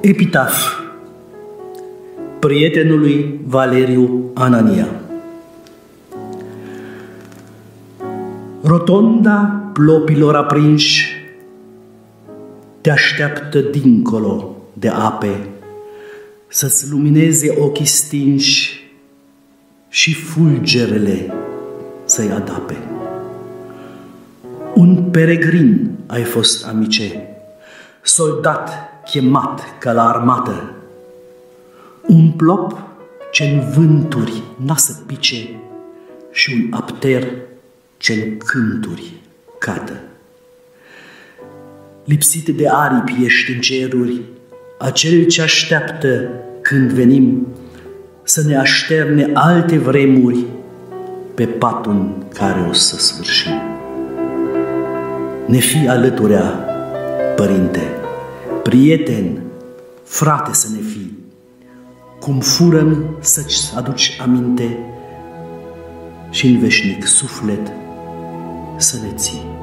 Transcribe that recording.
Epitaf prietenului Valeriu Anania. Rotonda plopilor aprinși te așteaptă dincolo de ape, să-ți lumineze ochii stinși și fulgerele să-i adape. Un peregrin ai fost, amice, soldat chemat ca la armată, un plop ce-n vânturi n-a să pice și un apter ce-n cânturi cată. Lipsit de aripi ești în ceruri, acel ce așteaptă când venim să ne așterne alte vremuri pe patul în care o să sfârșim. Ne fi alăturea, Părinte, prieten, frate să ne fii, cum furăm să-ți aduci aminte și în veșnic suflet să ne ții.